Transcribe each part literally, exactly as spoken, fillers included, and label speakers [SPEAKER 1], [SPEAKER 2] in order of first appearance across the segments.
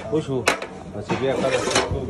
[SPEAKER 1] وشو بس بيها كذا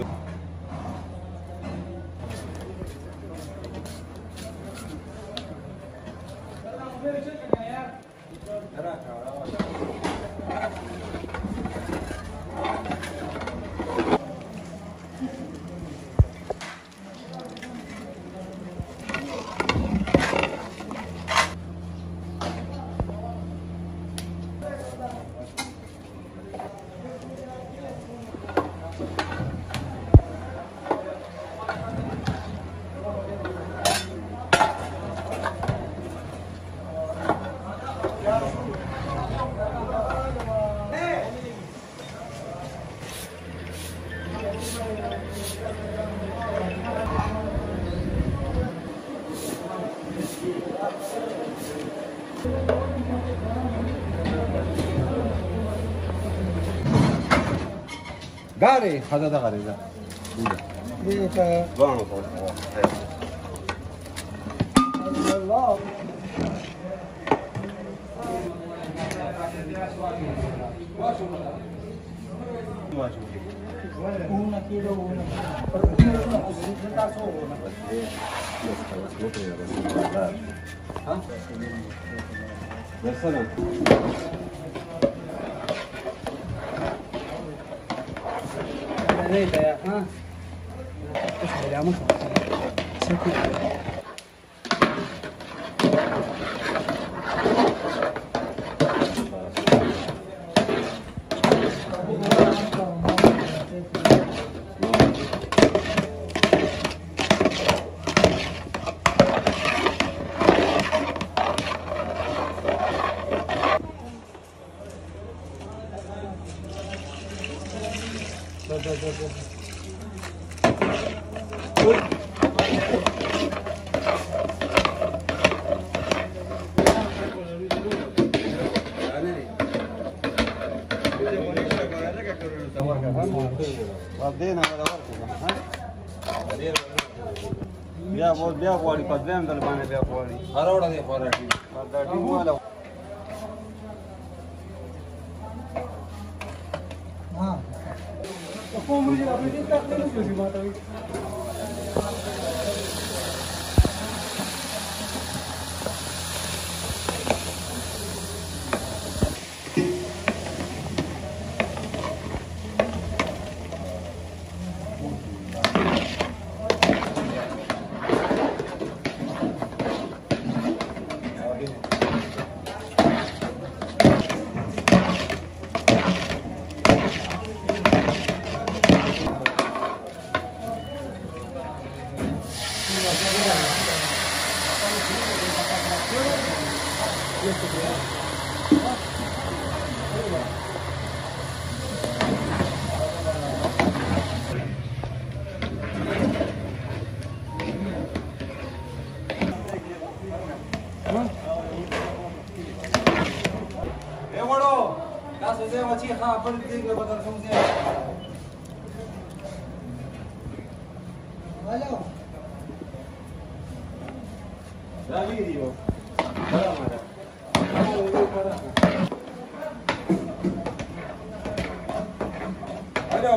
[SPEAKER 1] قاري هذا ده غاري ده دي بانو الله una kilo una
[SPEAKER 2] مثلا
[SPEAKER 3] ليه يا ها ايش يا عمو
[SPEAKER 2] ودينا ولا ورقه بیا بول بیا غواړي په دویم ځل باندې بیا غواړي
[SPEAKER 1] هر وړه دی خوراکي
[SPEAKER 2] دا ټیم والا
[SPEAKER 3] ها کوم مجھے اپنے دې تک نه کوي ما ته
[SPEAKER 1] اے وړو تاسو زه وچی ښه پر دې کې بدل کوم ځای
[SPEAKER 3] الو
[SPEAKER 1] راوی دیو الو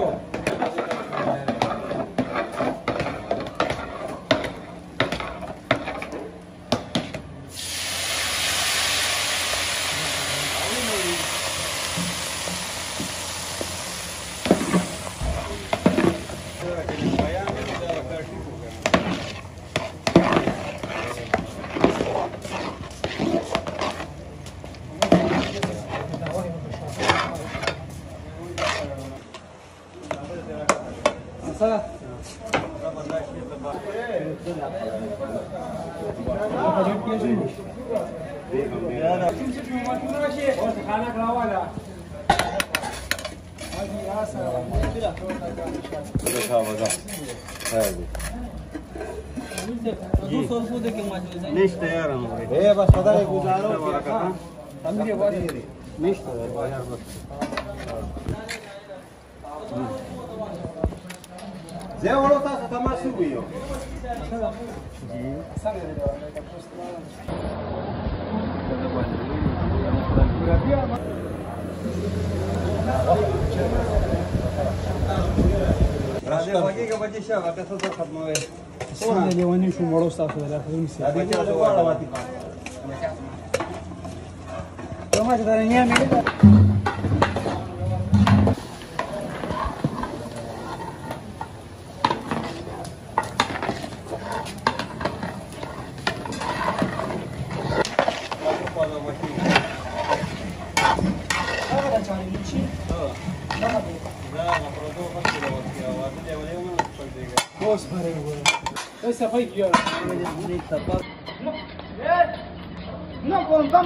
[SPEAKER 2] ليش تيار انا
[SPEAKER 1] ايه بس فضل گزارو
[SPEAKER 2] امري واري ليش تيار بس
[SPEAKER 1] زه وړو تاسو تماسو ویو
[SPEAKER 3] څنګه دی
[SPEAKER 2] راځي واګي کې بچی شو هغه څه ختموي
[SPEAKER 3] څنګه لیوانی شو مړو تاسو دا خبرې سي
[SPEAKER 2] ادي کې څه واړه واتي
[SPEAKER 3] کومه چې دا نه مې Bos pare huwa. Esa fue yo. No contamos.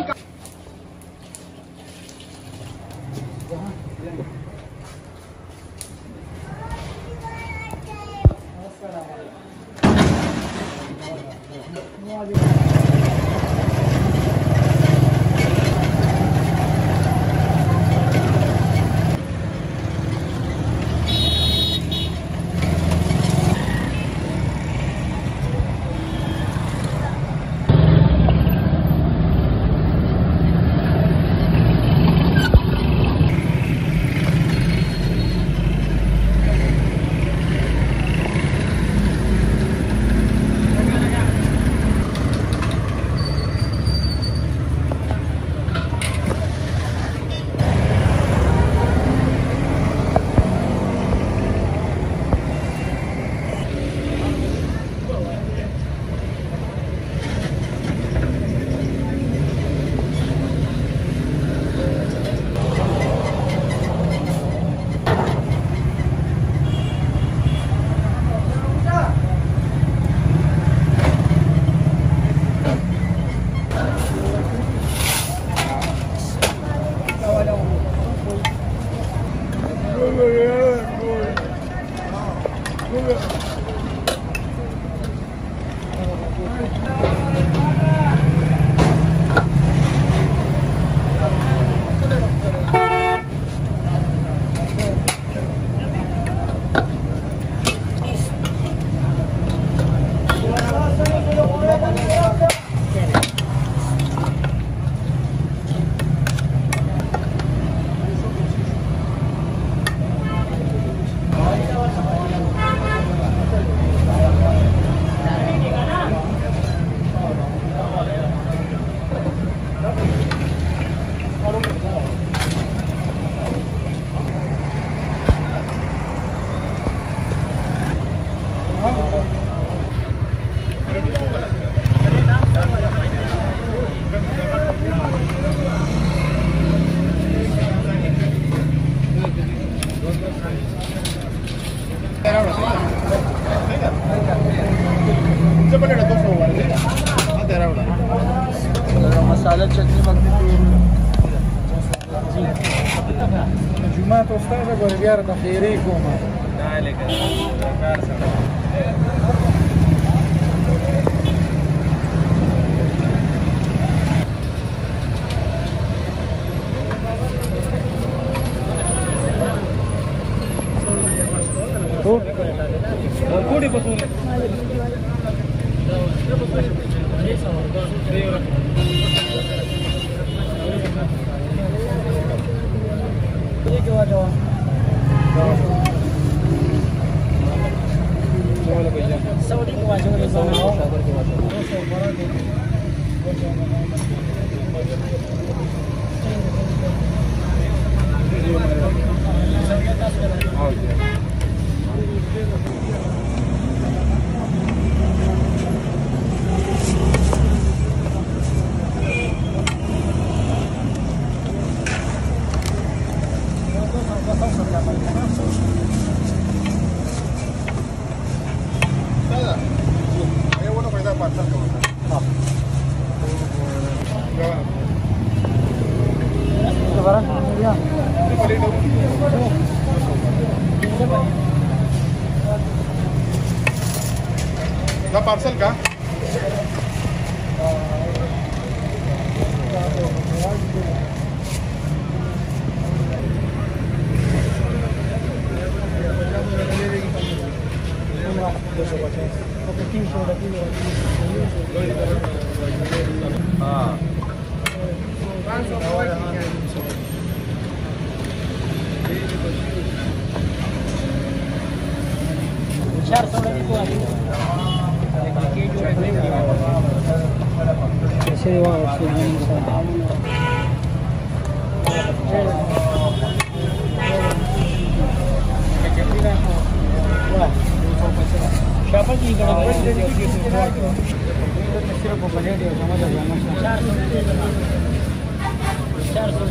[SPEAKER 4] मसाला चटनी बनती थी
[SPEAKER 3] जुमा तो स्टार्ट कर गया था फेरे को मार
[SPEAKER 2] ना लेकर कार से
[SPEAKER 3] तो कोड़ी पसंद ये क्या हुआ सऊदी को वाजो ले जाओ शादर को वाजो दो सौ बड़ा दे आओ
[SPEAKER 4] ¿La parcel का?
[SPEAKER 2] हाँ
[SPEAKER 3] ऐसे वहाँ शापा की सिर्फ वो बने समझ आ जाना चार सौ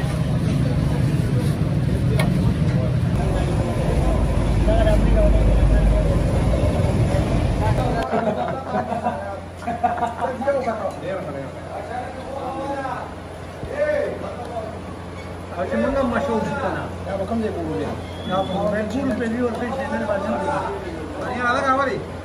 [SPEAKER 3] Oye, manda más show de cana. Ya, ¿cómo de cómo ya? Ya, como el guru pedido el peixe, no le va a decir. Mañana la cámara.